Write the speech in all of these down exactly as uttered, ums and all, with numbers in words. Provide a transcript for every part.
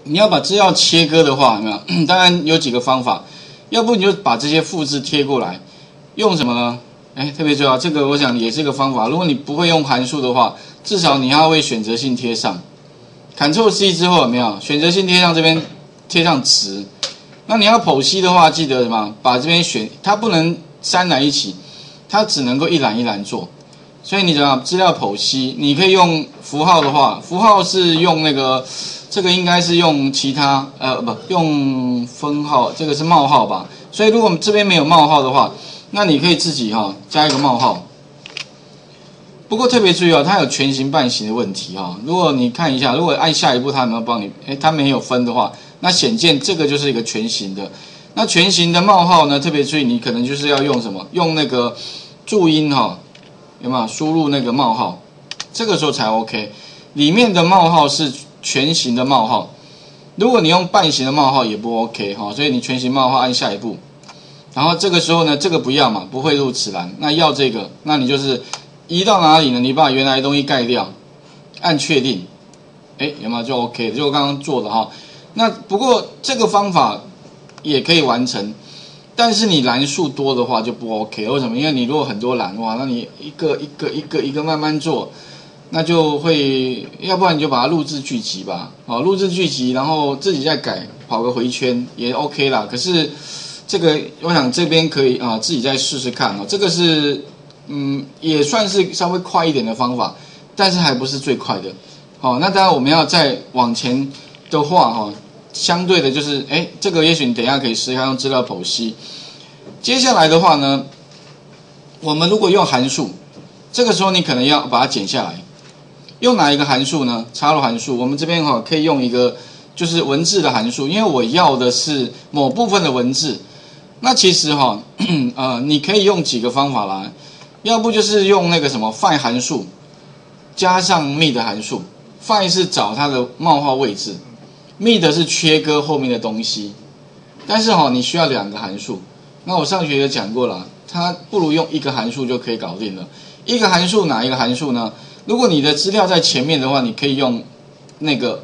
你要把资料切割的话，有没有？当然有几个方法，要不你就把这些复制贴过来，用什么呢？哎，特别重要，这个我想也是一个方法。如果你不会用函数的话，至少你要会选择性贴上。Ctrl C 之后有没有选择性贴上这边贴上值？那你要剖析的话，记得什么？把这边选，它不能三栏一起，它只能够一栏一栏做。所以你怎么资料剖析？你可以用符号的话，符号是用那个，这个应该是用其他呃不用分号，这个是冒号吧？所以如果我们这边没有冒号的话，那你可以自己哈、哦、加一个冒号。不过特别注意哦，它有全形半形的问题哈、哦。如果你看一下，如果按下一步它有没有帮你？哎，它没有分的话，那显见这个就是一个全形的。那全形的冒号呢，特别注意，你可能就是要用什么？用那个注音哈、哦。有没有输入那个冒号？这个时候才 OK。里面的冒号是全形的冒号，如果你用半形的冒号也不 OK 哈。所以你全形冒号按下一步，然后这个时候呢，这个不要嘛，不会入此栏。那要这个，那你就是移到哪里呢？你把原来的东西盖掉，按确定，哎，有没有就 OK 了？就我刚刚做的哈。那不过这个方法也可以完成。但是你栏数多的话就不 OK， 为什么？因为你如果很多栏哇，那你一个一个一个一个慢慢做，那就会，要不然你就把它录制聚集吧，好，录制聚集，然后自己再改，跑个回圈也 OK 啦。可是这个我想这边可以啊，自己再试试看哦。这个是嗯，也算是稍微快一点的方法，但是还不是最快的。好，那当然我们要再往前的话哈。相对的就是，哎，这个也许你等一下可以试一下用资料剖析。接下来的话呢，我们如果用函数，这个时候你可能要把它剪下来。用哪一个函数呢？插入函数，我们这边哈、哦、可以用一个就是文字的函数，因为我要的是某部分的文字。那其实哈、哦，呃，你可以用几个方法啦，要不就是用那个什么 find 函数加上 mid 函数 ，find 是找它的冒号位置。mid 是切割后面的东西，但是哈、哦，你需要两个函数。那我上学有讲过了，它不如用一个函数就可以搞定了。一个函数哪一个函数呢？如果你的资料在前面的话，你可以用那个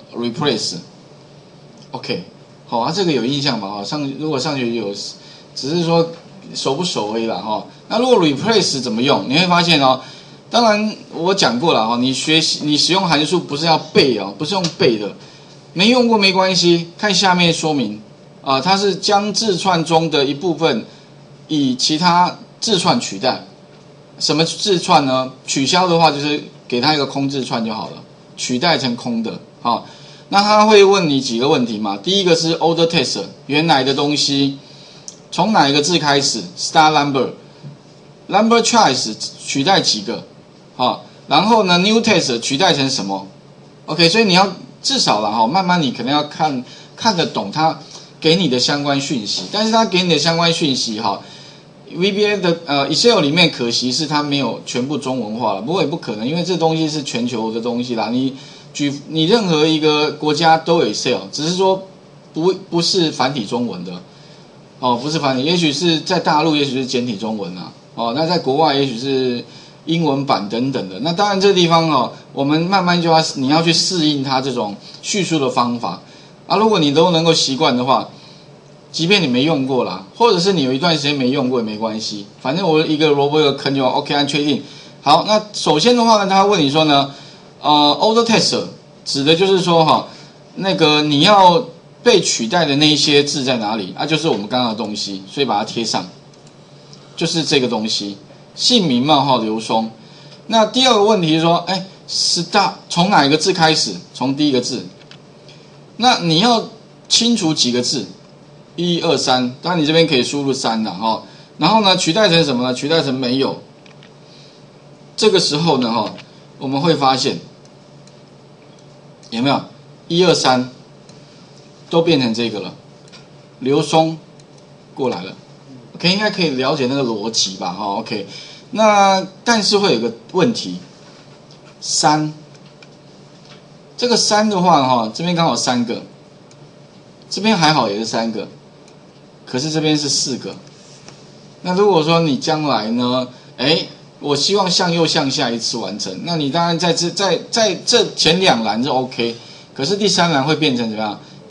replace。OK， 好啊，这个有印象吧？哈，上如果上学有，只是说熟不熟而已啦哈。那如果 replace 怎么用？你会发现哦，当然我讲过了哈，你学习你使用函数不是要背哦，不是用背的。没用过没关系，看下面说明啊、呃，它是将字串中的一部分以其他字串取代。什么字串呢？取消的话就是给它一个空字串就好了，取代成空的。好、哦，那他会问你几个问题嘛？第一个是 order text 原来的东西，从哪一个字开始 ？start number number choice 取代几个？好、哦，然后呢 new text 取代成什么 ？OK， 所以你要。至少啦哈，慢慢你可能要看看得懂他给你的相关讯息，但是他给你的相关讯息哈 ，V B A 的呃 Excel 里面可惜是它没有全部中文化了，不过也不可能，因为这东西是全球的东西啦。你举你任何一个国家都有 Excel， 只是说不不是繁体中文的哦，不是繁体，也许是在大陆，也许是简体中文啊，哦，那在国外也许是。英文版等等的，那当然这个地方哦，我们慢慢就要你要去适应它这种叙述的方法啊。如果你都能够习惯的话，即便你没用过啦，或者是你有一段时间没用过也没关系，反正我一个萝卜一个坑就 OK 按确定。好，那首先的话呢，他问你说呢，呃 ，order text 指的就是说哈，那个你要被取代的那一些字在哪里？啊，就是我们刚刚的东西，所以把它贴上，就是这个东西。姓名冒号刘松。那第二个问题是说，哎 ，start 从哪一个字开始？从第一个字。那你要清除几个字？一二三，当然你这边可以输入三了哈。然后呢，取代成什么呢？取代成没有。这个时候呢，哈，我们会发现有没有一二三都变成这个了，刘松过来了。OK， 应该可以了解那个逻辑吧？哈 ，OK。那但是会有个问题，三，这个三的话，哈，这边刚好三个，这边还好也是三个，可是这边是四个。那如果说你将来呢，哎，我希望向右向下一次完成，那你当然在这在在这前两栏是 OK， 可是第三栏会变成怎么样？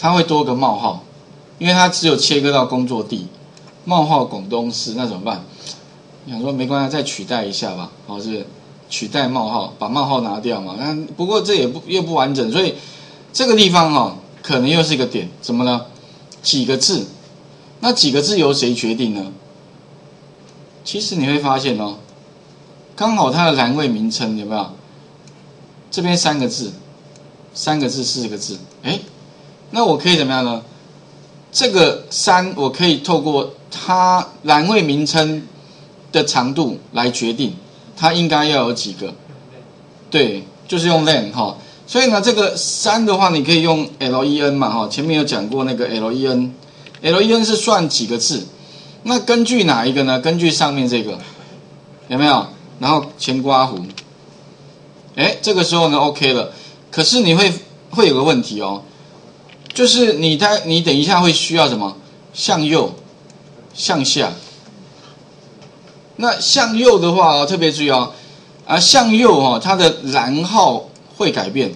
它会多个冒号，因为它只有切割到工作地，冒号广东市，那怎么办？想说没关系，再取代一下吧，好，是不是取代冒号，把冒号拿掉嘛？那不过这也不又不完整，所以这个地方哈、哦，可能又是一个点，怎么呢？几个字？那几个字由谁决定呢？其实你会发现哦，刚好它的栏位名称有没有？这边三个字，三个字四个字，哎，那我可以怎么样呢？这个三我可以透过它栏位名称的长度来决定它应该要有几个，对，就是用 len 哈。所以呢，这个三的话，你可以用 len 嘛哈，前面有讲过那个 len，len 是算几个字。那根据哪一个呢？根据上面这个有没有？然后前刮弧，哎，这个时候呢 OK 了。可是你会会有个问题哦，就是你待你等一下会需要什么？向右、向下。那向右的话、哦、特别注意哦，啊向右哦，它的栏号会改变。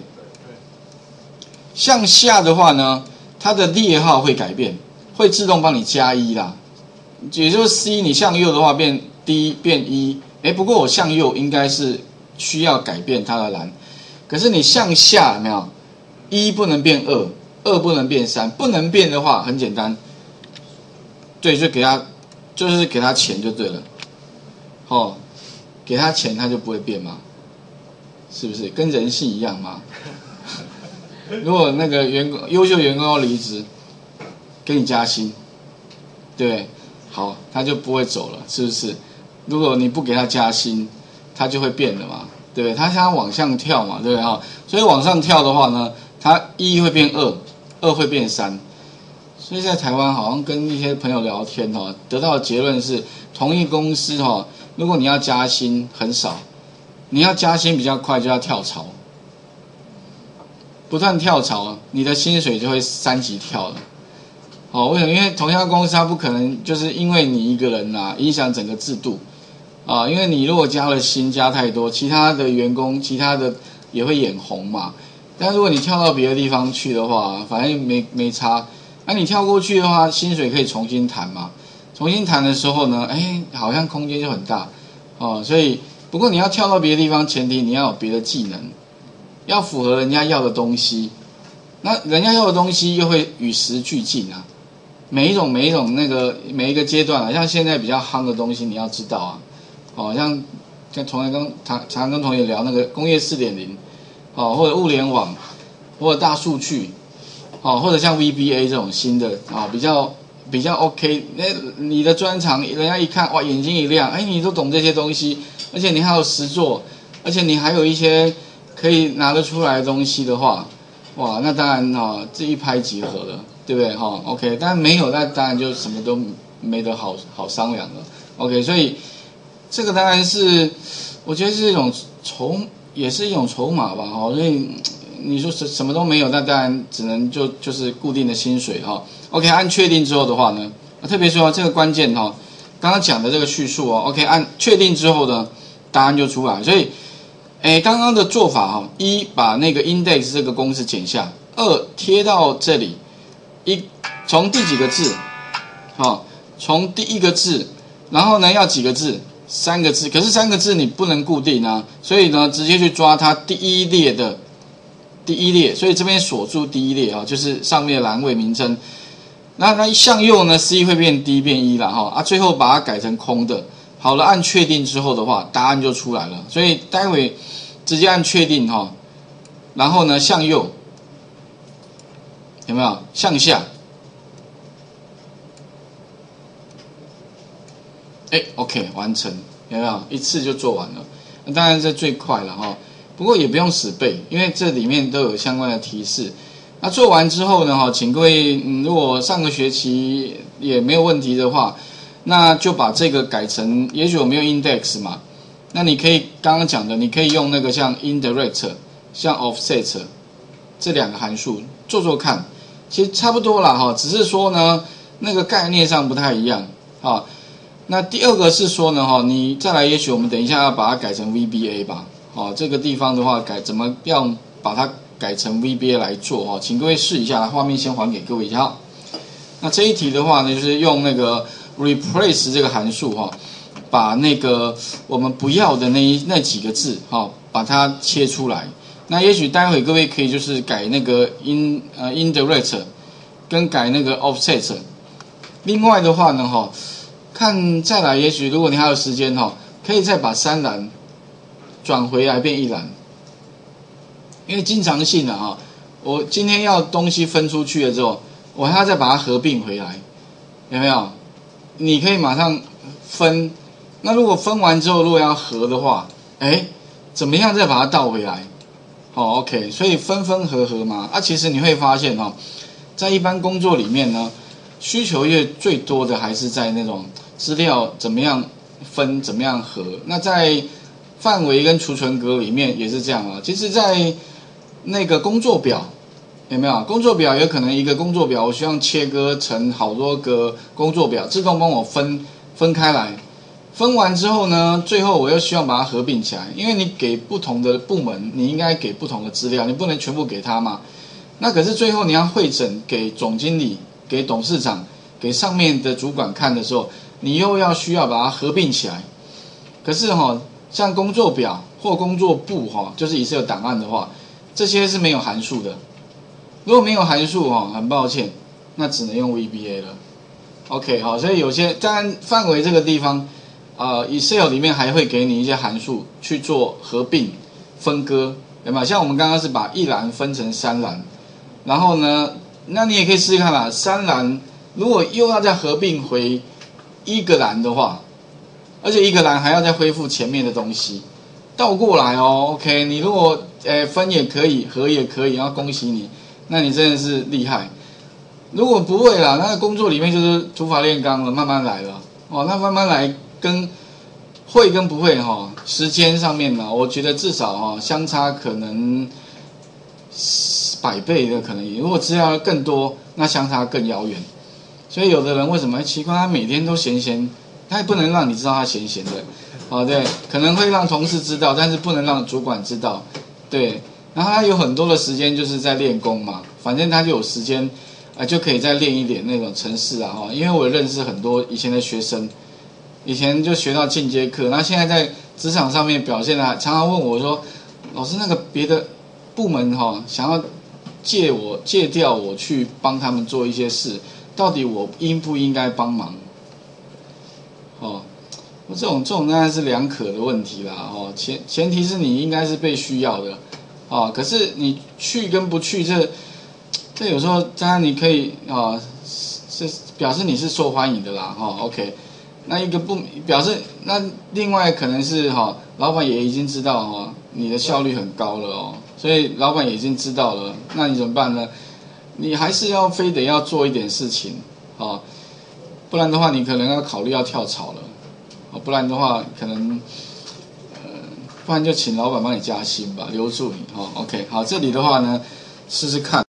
向下的话呢，它的列号会改变，会自动帮你加一啦。也就是 C 你向右的话变 D 变一，哎，不过我向右应该是需要改变它的栏，可是你向下有没有？一不能变二，二不能变三，不能变的话很简单，对，就给他就是给他钱就对了，哦，给他钱他就不会变嘛，是不是？跟人性一样嘛。如果那个员工优秀员工要离职，给你加薪，对不对？好，他就不会走了，是不是？如果你不给他加薪，他就会变的嘛，对不对？他想往上跳嘛，对不对哈？所以往上跳的话呢，他一会变二，二会变三。所以在台湾好像跟一些朋友聊天哈，得到的结论是，同一公司哈，如果你要加薪很少，你要加薪比较快就要跳槽，不断跳槽，你的薪水就会三级跳了。哦，为什么？因为同样的公司，它不可能就是因为你一个人啊，影响整个制度啊。因为你如果加了薪加太多，其他的员工、其他的也会眼红嘛。但如果你跳到别的地方去的话，反正没没差。那、啊、你跳过去的话，薪水可以重新谈嘛。重新谈的时候呢，哎，好像空间就很大哦。所以，不过你要跳到别的地方，前提你要有别的技能，要符合人家要的东西。那人家要的东西又会与时俱进啊。每一种每一种那个每一个阶段啊，像现在比较夯的东西，你要知道啊，哦，像像同学跟常常跟同学聊那个工业四点零，哦，或者物联网，或者大数据，哦，或者像 V B A 这种新的啊、哦，比较比较 OK， 那你的专长，人家一看哇，眼睛一亮，哎，你都懂这些东西，而且你还有实作，而且你还有一些可以拿得出来的东西的话，哇，那当然哈、哦，这一拍即合了。对不对哈、哦、？OK， 但没有，那当然就什么都没得好好商量了。OK， 所以这个当然是，我觉得是一种筹，也是一种筹码吧。哈、哦，所以你说什什么都没有，那当然只能就就是固定的薪水哈、哦。OK， 按确定之后的话呢，特别说这个关键哈、哦，刚刚讲的这个叙述哦 ，OK， 按确定之后呢，答案就出来。所以，哎，刚刚的做法哈、哦，一把那个 index 这个公式剪下，二贴到这里。一从第几个字，好、哦，从第一个字，然后呢要几个字？三个字。可是三个字你不能固定啊，所以呢直接去抓它第一列的第一列，所以这边锁住第一列啊、哦，就是上面的栏位名称。那那向右呢 ，C 会变 D 变一了哈、哦、啊，最后把它改成空的。好了，按确定之后的话，答案就出来了。所以待会直接按确定哈、哦，然后呢向右。有没有向下？哎 ，OK， 完成，有没有一次就做完了？那当然这最快了哈、哦，不过也不用死背，因为这里面都有相关的提示。那做完之后呢，哈，请各位，嗯，如果上个学期也没有问题的话，那就把这个改成，也许我没有 index 嘛，那你可以刚刚讲的，你可以用那个像 indirect、像 offset 这两个函数做做看。其实差不多啦哈，只是说呢，那个概念上不太一样啊。那第二个是说呢哈，你再来，也许我们等一下要把它改成 V B A 吧。好，这个地方的话改怎么样把它改成 V B A 来做哈，请各位试一下，画面先还给各位一下。那这一题的话呢，就是用那个 replace 这个函数哈，把那个我们不要的那一那几个字哈，把它切出来。那也许待会各位可以就是改那个 in 呃 indirect 跟改那个 offset。另外的话呢哈，看再来，也许如果你还有时间哈，可以再把三栏转回来变一栏，因为经常性的哈，我今天要东西分出去了之后，我还要再把它合并回来，有没有？你可以马上分，那如果分完之后，如果要合的话，哎，怎么样再把它倒回来？好 ，OK， 所以分分合合嘛，啊，其实你会发现哈，在一般工作里面呢，需求越最多的还是在那种资料怎么样分，怎么样合。那在范围跟储存格里面也是这样啊。其实，在那个工作表有没有？工作表有可能一个工作表，我希望切割成好多个工作表，自动帮我分分开来。分完之后呢，最后我又希望把它合并起来，因为你给不同的部门，你应该给不同的资料，你不能全部给他嘛。那可是最后你要汇整给总经理、给董事长、给上面的主管看的时候，你又要需要把它合并起来。可是哈、哦，像工作表或工作簿哈、哦，就是 Excel 档案的话，这些是没有函数的。如果没有函数哈、哦，很抱歉，那只能用 V B A 了。OK 好，所以有些当然范围这个地方。呃 ，Excel 里面还会给你一些函数去做合并、分割，有没有？像我们刚刚是把一栏分成三栏，然后呢，那你也可以试试看啦。三栏如果又要再合并回一个栏的话，而且一个栏还要再恢复前面的东西，倒过来哦。OK， 你如果呃分也可以，合也可以，然后恭喜你，那你真的是厉害。如果不会啦，那工作里面就是土法炼钢了，慢慢来了哦。那慢慢来。跟会跟不会哈，时间上面呢，我觉得至少哈相差可能百倍的可能，如果资料更多，那相差更遥远。所以有的人为什么奇怪，他每天都闲闲，他也不能让你知道他闲闲的，哦对，可能会让同事知道，但是不能让主管知道，对。然后他有很多的时间就是在练功嘛，反正他就有时间，啊就可以再练一点那种程式啊哈，因为我认识很多以前的学生。以前就学到进阶课，那现在在职场上面表现的，常常问我说：“老师，那个别的部门哈、哦，想要借我借调我去帮他们做一些事，到底我应不应该帮忙？”哦，我这种这种当然是两可的问题啦。哦，前前提是你应该是被需要的，哦，可是你去跟不去，这这有时候当然你可以啊、哦，是表示你是受欢迎的啦。哈、哦、，OK。那一个不表示，那另外可能是哈、哦，老板也已经知道哈、哦，你的效率很高了哦，所以老板也已经知道了，那你怎么办呢？你还是要非得要做一点事情，哦，不然的话你可能要考虑要跳槽了，哦，不然的话可能，呃，不然就请老板帮你加薪吧，留住你哈、哦。OK， 好，这里的话呢，试试看。